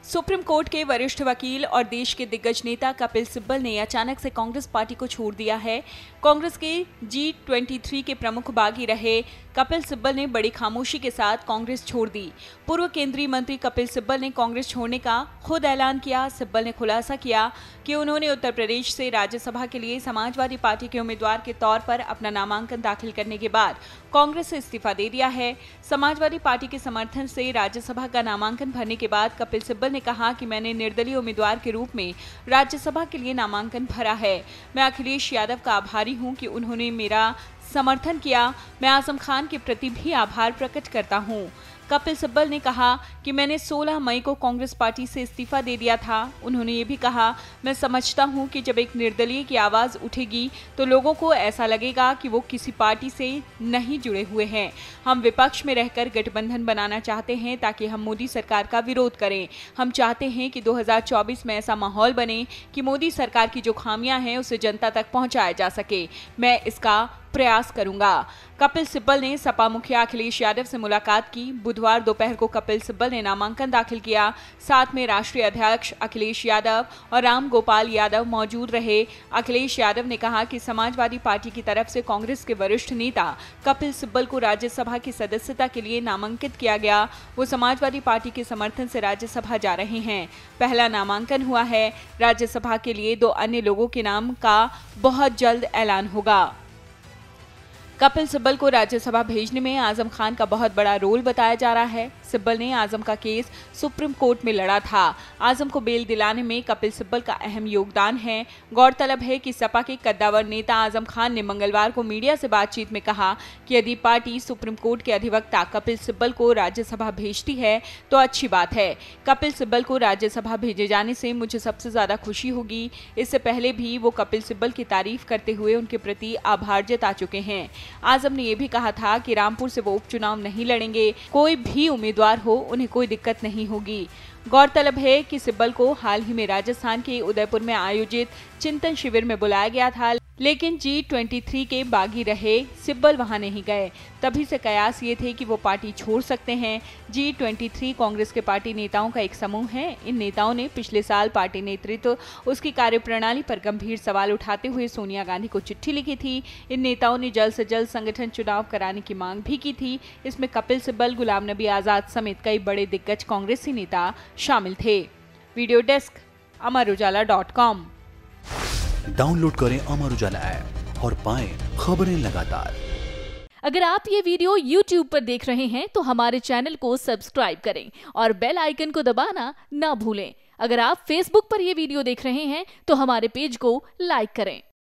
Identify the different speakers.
Speaker 1: Supreme court के वरिष्ठ वकील और देश के दिग्गज नेता कपिल सिब्बल ने अचानक से कांग्रेस पार्टी को छोड़ दिया है। कांग्रेस के G23 के प्रमुख बागी रहे कपिल सिब्बल ने बड़ी खामोशी के साथ कांग्रेस छोड़ दी। पूर्व केंद्रीय मंत्री कपिल सिब्बल ने कांग्रेस छोड़ने का खुद ऐलान किया। सिब्बल ने खुलासा किया कि उन्होंने उत्तर प्रदेश से राज्यसभा के लिए समाजवादी पार्टी के उम्मीदवार के तौर पर अपना नामांकन दाखिल करने के बाद कांग्रेस से इस्तीफा दे दिया है। समाजवादी पार्टी के समर्थन से राज्यसभा का नामांकन भरने के बाद कपिल सिब्बल ने कहा कि मैंने निर्दलीय उम्मीदवार के रूप में राज्यसभा के लिए नामांकन भरा है। मैं अखिलेश यादव का आभारी हूं कि उन्होंने मेरा समर्थन किया। मैं आजम खान के प्रति भी आभार प्रकट करता हूं। कपिल सिब्बल ने कहा कि मैंने 16 मई को कांग्रेस पार्टी से इस्तीफा दे दिया था। उन्होंने ये भी कहा, मैं समझता हूं कि जब एक निर्दलीय की आवाज उठेगी तो लोगों को ऐसा लगेगा कि वो किसी पार्टी से नहीं जुड़े हुए हैं। हम विपक्ष में रहकर गठबंधन बनाना चाहते हैं ताकि हम मोदी सरकार का विरोध करें। हम चाहते हैं कि 2024 में ऐसा माहौल बने कि मोदी सरकार की जो खामियां हैं उसे जनता तक पहुंचाया जा सके। मैं इसका प्रयास करूंगा। कपिल सिब्बल ने सपा मुखिया अखिलेश यादव से मुलाकात की। बुधवार दोपहर को कपिल सिब्बल ने नामांकन दाखिल किया। साथ में राष्ट्रीय अध्यक्ष अखिलेश यादव और राम गोपाल यादव मौजूद रहे। अखिलेश यादव ने कहा कि समाजवादी पार्टी की तरफ से कांग्रेस के वरिष्ठ नेता कपिल सिब्बल को राज्यसभा की सदस्यता के लिए नामांकित किया गया। वो समाजवादी पार्टी के समर्थन से राज्यसभा जा रहे हैं। पहला नामांकन हुआ है। राज्यसभा के लिए 2 अन्य लोगों के नाम का बहुत जल्द ऐलान होगा। कपिल सिब्बल को राज्यसभा भेजने में आजम खान का बहुत बड़ा रोल बताया जा रहा है। सिब्बल ने आजम का केस सुप्रीम कोर्ट में लड़ा था। आजम को बेल दिलाने में कपिल सिब्बल का अहम योगदान है। गौरतलब है कि सपा के कद्दावर नेता आजम खान ने मंगलवार को मीडिया से बातचीत में कहा कि यदि पार्टी सुप्रीम कोर्ट के अधिवक्ता कपिल सिब्बल को राज्यसभा भेजती है तो अच्छी बात है। कपिल सिब्बल को राज्यसभा भेजे जाने से मुझे सबसे ज्यादा खुशी होगी। इससे पहले भी वो कपिल सिब्बल की तारीफ करते हुए उनके प्रति आभार जता चुके हैं। आजम ने यह भी कहा था कि रामपुर से वो उपचुनाव नहीं लड़ेंगे। कोई भी उम्मीदवार हो, उन्हें कोई दिक्कत नहीं होगी। गौरतलब है कि सिब्बल को हाल ही में राजस्थान के उदयपुर में आयोजित चिंतन शिविर में बुलाया गया था, लेकिन G23 के बागी रहे सिब्बल वहां नहीं गए। तभी से कयास ये थे कि वो पार्टी छोड़ सकते हैं। G23 कांग्रेस के पार्टी नेताओं का एक समूह है। इन नेताओं ने पिछले साल पार्टी नेतृत्व, उसकी कार्यप्रणाली पर गंभीर सवाल उठाते हुए सोनिया गांधी को चिट्ठी लिखी थी। इन नेताओं ने जल्द से जल्द संगठन चुनाव कराने की मांग भी की थी। इसमें कपिल सिब्बल, गुलाम नबी आजाद समेत कई बड़े दिग्गज कांग्रेसी नेता शामिल थे। Video desk amarujala.com।
Speaker 2: डाउनलोड करें अमर उजाला ऐप और पाएं खबरें लगातार।
Speaker 3: अगर आप ये वीडियो YouTube पर देख रहे हैं तो हमारे चैनल को सब्सक्राइब करें और बेल आइकन को दबाना ना भूलें। अगर आप Facebook पर ये वीडियो देख रहे हैं तो हमारे पेज को लाइक करें।